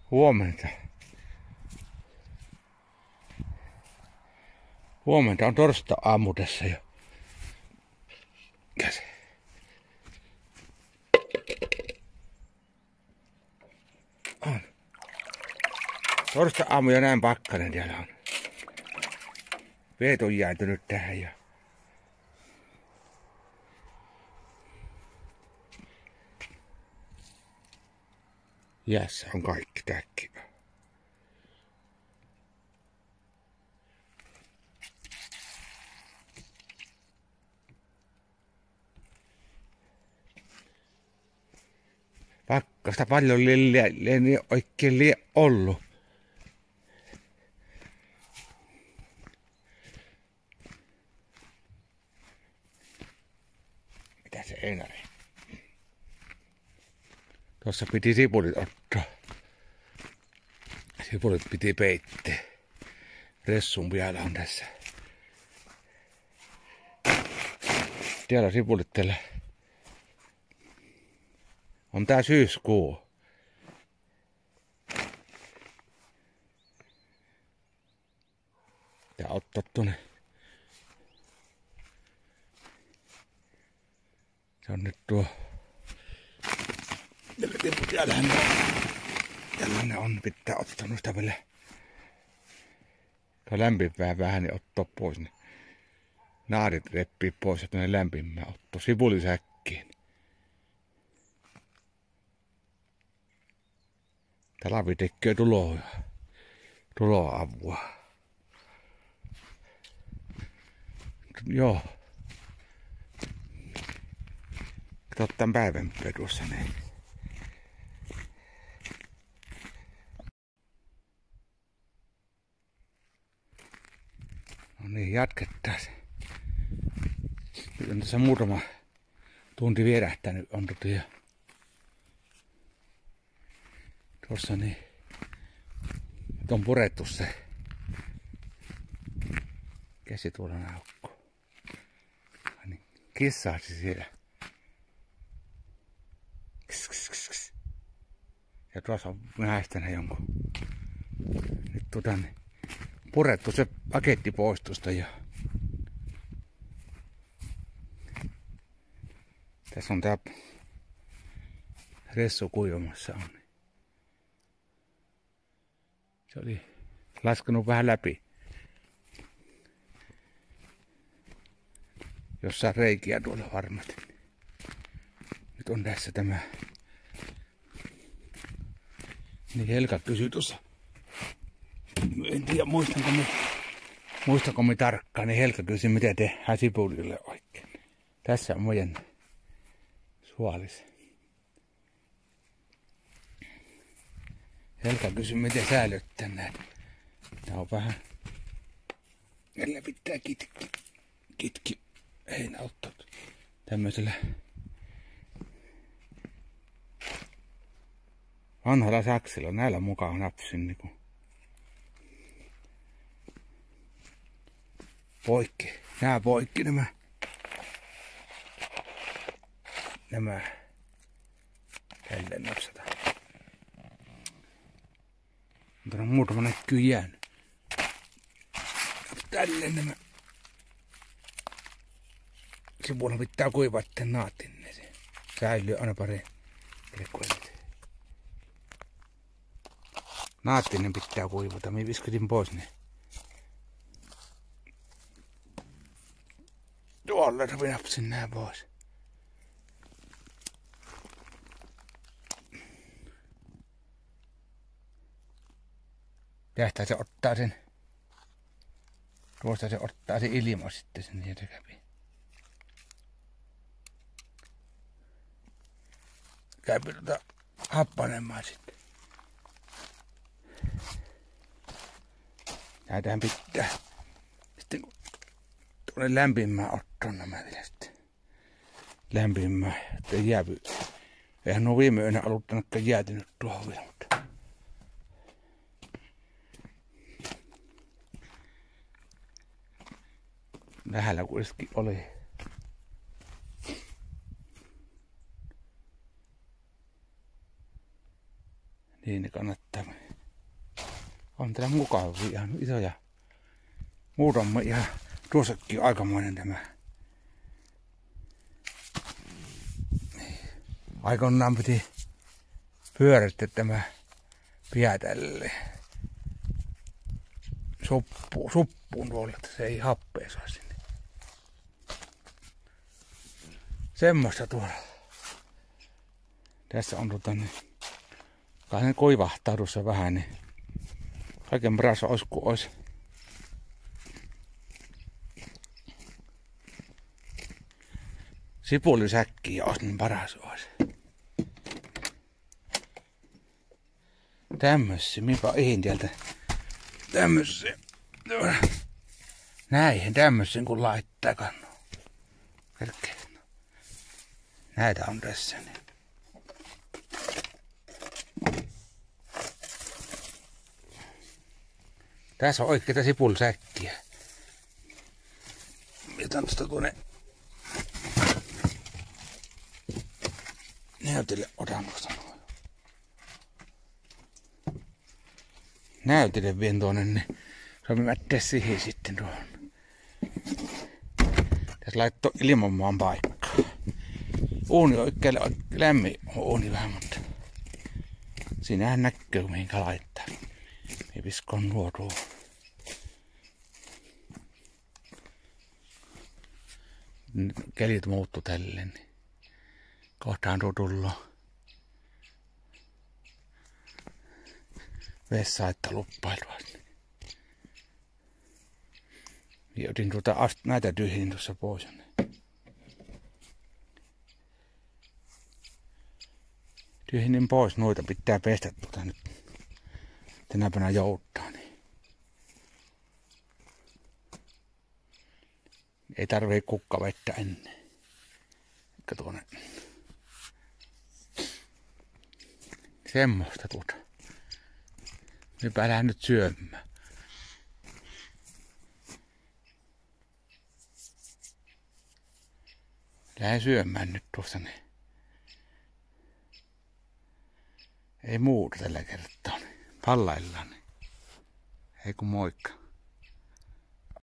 Huomenta. Huomenta on torstai-aamu tässä jo. Käsi. On. Torstai-aamu ja näin pakkanen siellä on. Veet on jäätynyt tähän ja jäässä on kaikki täkki. Pakkasta paljon ei oikein ollut. Mitä se Einari? Tuossa piti sipulit ottaa. Sipulit piti peittää. Ressun vielä on tässä. Täällä sipulit teillä. On tää syyskuu. Ja ottaa tuonne. Se on nyt tuo. Täällä ne on, pitää ottaa noista vielä. Tuo lämpimää vähän niin ottaa pois. Niin naarit reppii pois ja tuonne lämpimää ottaa sipulisäkkiin. Talavi tekee tuloavua. Joo. Kato tän päivän pedussa näin. No niin, jatketaan se. Nyt on tässä muutama tunti vierähtänyt on ja tuossa niin. Nyt on purettu se käsituolan aukko. Niin, kissaasi siellä. Kss. Ja tuossa on nähtänyt jonkun. Nyt on purettu se paketti pois tuosta ja tässä on tää ressu kuivamassa on. Se oli laskenut vähän läpi. Jossain reikiä tuolla varmasti. Nyt on tässä tämä. Niin Helka kysyi tuossa. En tiedä muistanko me tarkkaan. Niin Helka kysyi mitä tehdään sipulille oikein. Tässä on meidän suolis. Helka kysyi miten säilyttää näitä. Tää on vähän. Meillä pitää kitki heinäottaa tämmöisellä vanhalla saksilla. Näillä mukaan napsin niinku poikki. Nää poikki nämä tälleen napsataan. Mutta on muutama näkyy jäänyt. Tälleen nämä. Sivuilla pitää kuivaa tämän naatin. Ne se säilyy aina paremmin. Naattinen pitää kuivata. Minä viskasin pois ne. Tuolla minä napsin nää pois. Tästä se ottaa sen. Tuosta se ottaa sen ilma sitten sen niin se kävi. Käypi happanemaan sitten. Näitähän pitää. Sitten kun tuonne lämpimään ottaa nämä vielä sitten. Lämpimään, ettei jäävy. Eihän nuo viime yönä aluttanutkaan jäätynyt tuohon vielä, mutta lähellä kuitenkin oli. Niin ne kannattaa On täällä mukavia, ihan isoja. Muutama ihan, tuossakin on aikamoinen tämä. Aikoinaan piti pyörittää tämä Piätälle suppuun tuolla, että se ei happea saa sinne. Semmoista tuolla. Tässä on kai ne koivahtaa tuossa vähän, niin kaiken paras olisi kuin olisi. Sipulisäkkiä olisi niin paras olisi. Tämmössä, minäpä ihin täältä. Tämmössä. Näihin tämmössä kun laittaa kannu. Kerkeä. Näitä on tässä. Niin. Tässä on oikeita sipulisäkkiä. Jätän tuosta tuonne näytille, otan tuosta noin. Näytille vien tuonne, niin saamme mättää siihen sitten tuohon. Tässä laittoi ilmanmaan paikkaa. Uuni oikealle lämmin uuni vähän, mutta siinähän näkyy mihinkä laittaa. Me viskoon nuo tuo. Kelit muuttu tälleen. Niin kohtaan tuo tullo. Vessa, että luppailua. Ja otin näitä tyhjin tuossa pois. Tyhjinin pois, noita pitää pestä nyt tänä päivänä jouttaa. Niin. Ei tarvii kukkavettä ennen. Eikä tuonne. Semmoista tuota. Mipä lähden nyt syömään. Lähden syömään nyt tuossa niin. Ei muuta tällä kertaa. Pallaillaan. Ei kun moikka.